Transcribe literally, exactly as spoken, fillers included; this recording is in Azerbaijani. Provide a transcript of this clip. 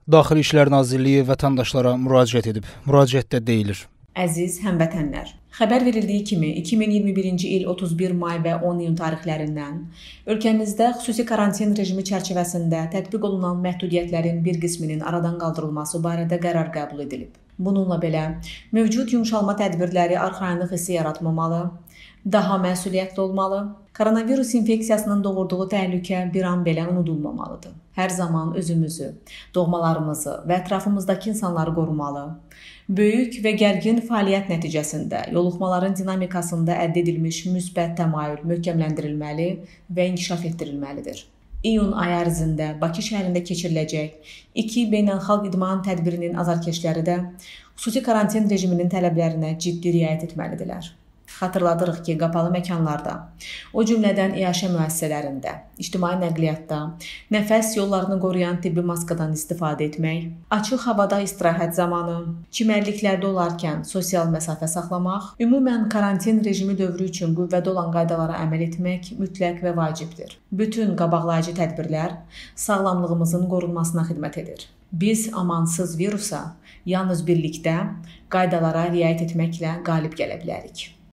Daxili İşlər Nazirliyi vətəndaşlara müraciət edib. Müraciətdə deyilir: Əziz həmvətənlər, xəbər verildiyi kimi iki min iyirmi birinci il otuz bir may və on iyun tarixlərindən ölkəmizdə xüsusi karantin rejimi çərçivəsində tətbiq olunan məhdudiyyətlərin bir qisminin aradan qaldırılması barədə qərar qəbul edilib. Bununla belə, mövcud yumşalma tədbirləri arxayınlıq hissi yaratmamalı, daha məsuliyyətli olmalı, koronavirus infeksiyasının doğurduğu təhlükə bir an belə unudulmamalıdır. Hər zaman özümüzü, doğmalarımızı və ətrafımızdakı insanları qorumalı, böyük və gərgin fəaliyyət nəticəsində yoluxmaların dinamikasında əldə edilmiş müsbət təmayül möhkəmləndirilməli və inkişaf etdirilməlidir. İyun ayı ərzində Bakı şəhərində keçiriləcək iki beynəlxalq idman tədbirinin azarkeşləri də xüsusi karantin rejiminin tələblərinə ciddi riayət etməlidirlər. Xatırladırıq ki, qapalı məkanlarda, o cümlədən iaşə müəssisələrində, ictimai nəqliyyatda nəfəs yollarını qoruyan tibbi maskadan istifadə etmək, açıq havada istirahət zamanı, çimərliklərdə olarkən sosial məsafə saxlamaq, ümumən karantin rejimi dövrü üçün qüvvədə olan qaydalara əməl etmək mütləq və vacibdir. Bütün qabaqlayıcı tədbirlər sağlamlığımızın qorunmasına xidmət edir. Biz amansız virusa yalnız birlikdə qaydalara riayət etməklə qalib gələ bilərik.